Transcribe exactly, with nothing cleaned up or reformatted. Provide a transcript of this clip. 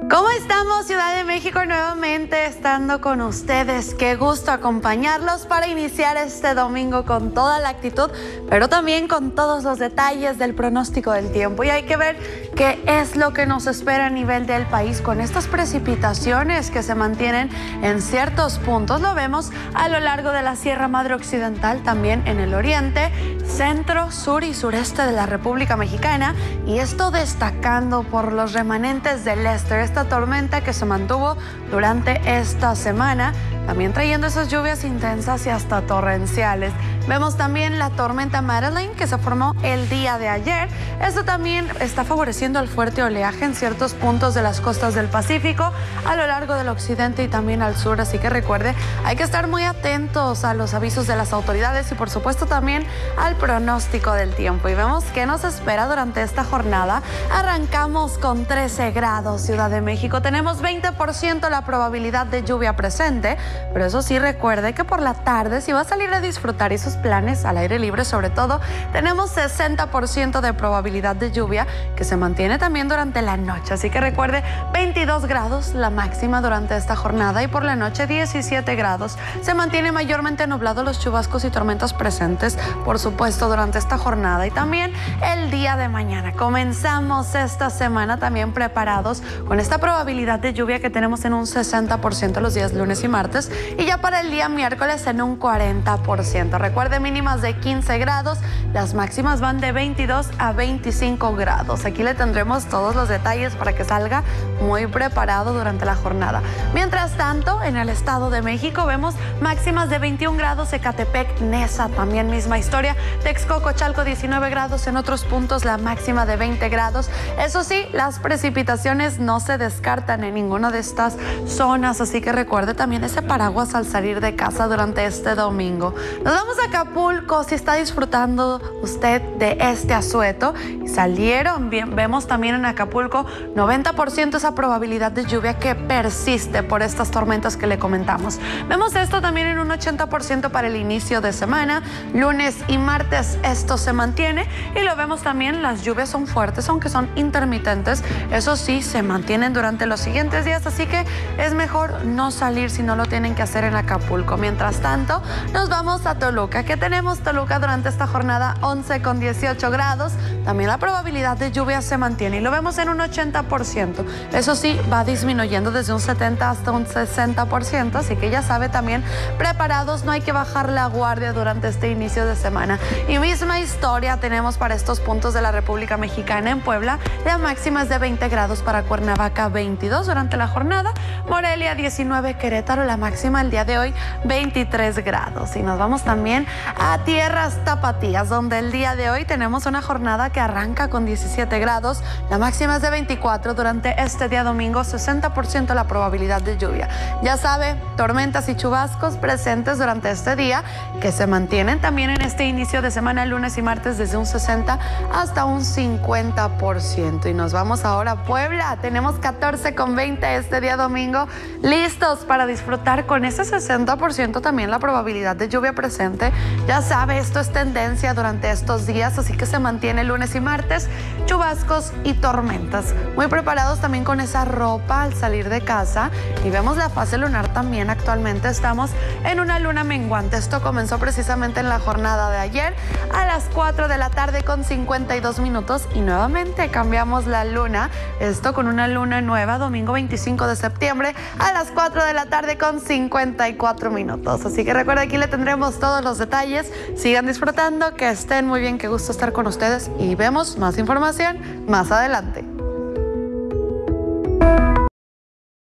¿Cómo estamos, Ciudad de México? Nuevamente estando con ustedes. Qué gusto acompañarlos para iniciar este domingo con toda la actitud, pero también con todos los detalles del pronóstico del tiempo. Y hay que ver qué es lo que nos espera a nivel del país con estas precipitaciones que se mantienen en ciertos puntos. Lo vemos a lo largo de la Sierra Madre Occidental, también en el oriente, centro, sur y sureste de la República Mexicana. Y esto destacando por los remanentes del Lester, esta tormenta que se mantuvo durante esta semana, también trayendo esas lluvias intensas y hasta torrenciales. Vemos también la tormenta Madeline que se formó el día de ayer. Esto también está favoreciendo el fuerte oleaje en ciertos puntos de las costas del Pacífico, a lo largo del occidente y también al sur. Así que recuerde, hay que estar muy atentos a los avisos de las autoridades y por supuesto también al pronóstico del tiempo. Y vemos qué nos espera durante esta jornada. Arrancamos con trece grados, Ciudad de México. Tenemos veinte por ciento la probabilidad de lluvia presente, pero eso sí, recuerde que por la tarde, si va a salir a disfrutar esos planes al aire libre, sobre todo, tenemos sesenta por ciento de probabilidad de lluvia que se mantiene también durante la noche. Así que recuerde, veintidós grados la máxima durante esta jornada y por la noche diecisiete grados. Se mantiene mayormente nublado, los chubascos y tormentas presentes, por supuesto, durante esta jornada y también el día de mañana. Comenzamos esta semana también preparados con esta probabilidad de lluvia que tenemos en un sesenta por ciento los días lunes y martes y ya para el día miércoles en un cuarenta por ciento. Recuerde, mínimas de quince grados, las máximas van de veintidós a veinticinco grados. Aquí le tendremos todos los detalles para que salga muy preparado durante la jornada. Mientras tanto, en el Estado de México vemos máximas de veintiún grados, Ecatepec, Nesa, también misma historia, Texcoco, Chalco, diecinueve grados, en otros puntos la máxima de veinte grados. Eso sí, las precipitaciones no se descartan en ninguna de estas zonas, así que recuerde también ese paraguas al salir de casa durante este domingo. Nos vamos a Acapulco. Si está disfrutando usted de este asueto y salieron bien, vemos también en Acapulco noventa por ciento esa probabilidad de lluvia que persiste por estas tormentas que le comentamos. Vemos esto también en un ochenta por ciento para el inicio de semana, lunes y martes esto se mantiene y lo vemos también, las lluvias son fuertes aunque son intermitentes, eso sí, se mantienen durante los siguientes días, así que es mejor no salir si no lo tienen que hacer en Acapulco. Mientras tanto, nos vamos a Toluca. ¿Qué tenemos? Toluca durante esta jornada once con dieciocho grados. También la probabilidad de lluvia se mantiene y lo vemos en un ochenta por ciento. Eso sí, va disminuyendo desde un setenta hasta un sesenta por ciento, así que ya sabe también, preparados, no hay que bajar la guardia durante este inicio de semana. Y misma historia tenemos para estos puntos de la República Mexicana. En Puebla, la máxima es de veinte grados, para Cuernavaca veintidós durante la jornada, Morelia diecinueve, Querétaro la máxima el día de hoy veintitrés grados. Y nos vamos también a tierras tapatías, donde el día de hoy tenemos una jornada que arranca con diecisiete grados, la máxima es de veinticuatro, durante este día domingo sesenta por ciento la probabilidad de lluvia. Ya sabe, tormentas y chubascos presentes durante este día que se mantienen también en este inicio de semana, lunes y martes, desde un sesenta hasta un cincuenta por ciento. Y nos vamos ahora a Puebla. Tenemos catorce con veinte este día domingo, listos para disfrutar con ese sesenta por ciento también la probabilidad de lluvia presente. Ya sabe, esto es tendencia durante estos días, así que se mantiene lunes y martes, chubascos y tormentas. Muy preparados también con esa ropa al salir de casa. Y vemos la fase lunar también. Actualmente estamos en una luna menguante. Esto comenzó precisamente en la jornada de ayer a las cuatro de la tarde con cincuenta y dos minutos y nuevamente cambiamos la luna. Esto con una luna nueva domingo veinticinco de septiembre a las cuatro de la tarde con cincuenta y cuatro minutos. Así que recuerda, aquí le tendremos todos los detalles. Sigan disfrutando, que estén muy bien, qué gusto estar con ustedes y vemos más información más adelante.